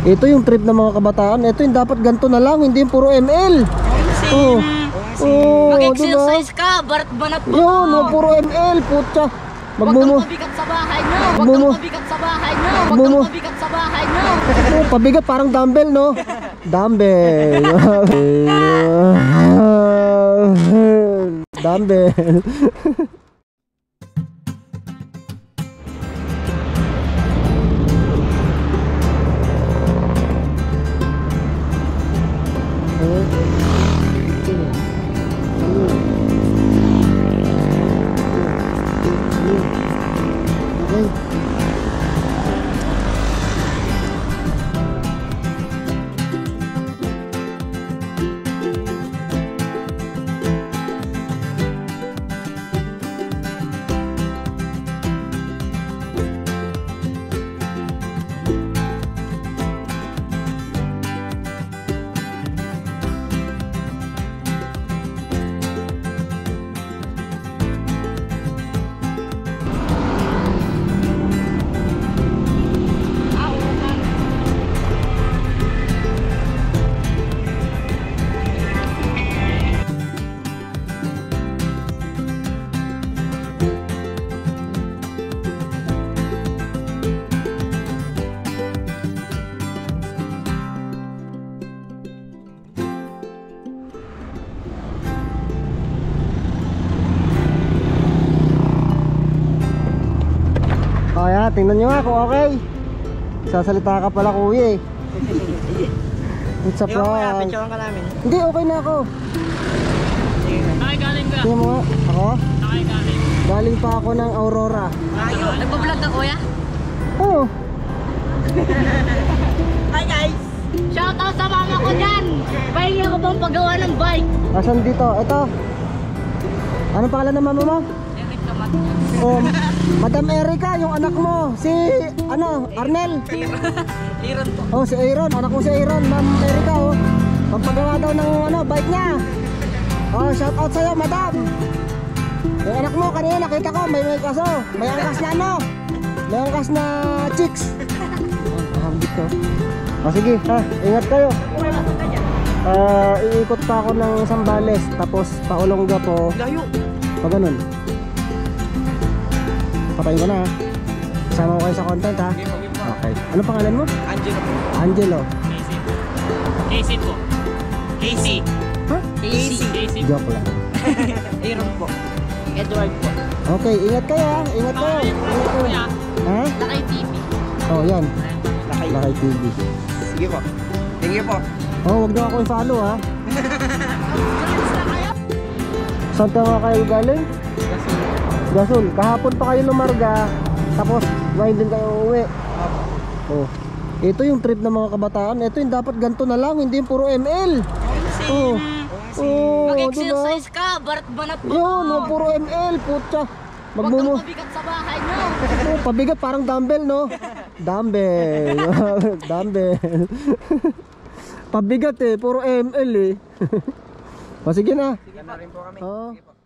Ito yung trip ng mga kabataan. Ito yung dapat ganito na lang, hindi yung puro ML. Oh. Oh, mag-exercise ka, barat banat mo. Yun, wag puro ML, putya. Huwag kang pabigat sa bahay nyo. Huwag kang pabigat sa bahay nyo. Huwag kang pabigat sa bahay nyo. Oh, pabigat parang dumbbell, no? Dumbbell. Dumbbell. Kaya, tingnan nyo nga kung okay. Sasalita ka pala kuya eh. It's a prank. Picturean ka namin. Hindi, okay na ako. Nakay galing ka? Tingnan mo nga, ako? Nakay galing. Galing pa ako ng Aurora. Ayun, nagpa-vlog ka kuya? Oo. Hi guys! Shoutout sa mama ko dyan! Pahingi ako bang paggawa ng bike? Asan dito? Ito. Anong pangalan ng mama mo? Eric naman. Oh, Madam Erica, yung anak mo. Si, Arnel. Aaron po. Oh, si Aaron. Anak ko si Aaron. Ma'am Erica, oh. Pagpagawa daw ng, bike niya. Oh, shout out sa'yo, madam. Yung anak mo, kanina nakita ko, may kaso. May angkas na may angkas na chicks. Hambit ko. Oh, sige, ha. Ingat kayo. Iikot pa ako ng Sambales. Tapos, Paolonga po. Layo. Pag ganun. Patayin ko na ha. Kasama ko kayo sa content ha. Okay. Ano pangalan mo? Angelo po. Angelo. Casey po. Casey. Ha? Casey. Joke lang. Aaron po. Edward po. Okay, ingat kayo ha. Ingat kayo. Ingat kayo. Ha? Lakay TV. Oh, yan. Lakay TV. Sige po. Thank you po. Oh, wag na ako i-follow ha. Saan ka nga kayo galing? Gasol. Kahapon pa kayo lumarga. Tapos ngayon din kayo uuwi. Oh. Ito yung trip ng mga kabataan. Ito yung dapat ganito na lang, hindi yung puro ML. Oh. Oh, mag-exercise ka, barat banat mo. Yun, wag puro ML, putya. Huwag kang pabigat sa bahay nyo. Oh, pabigat parang dumbbell, no? Dumbbell. Dumbbell. Pabigat eh, puro ML eh. O sige na. Sige na rin po kami. Oh.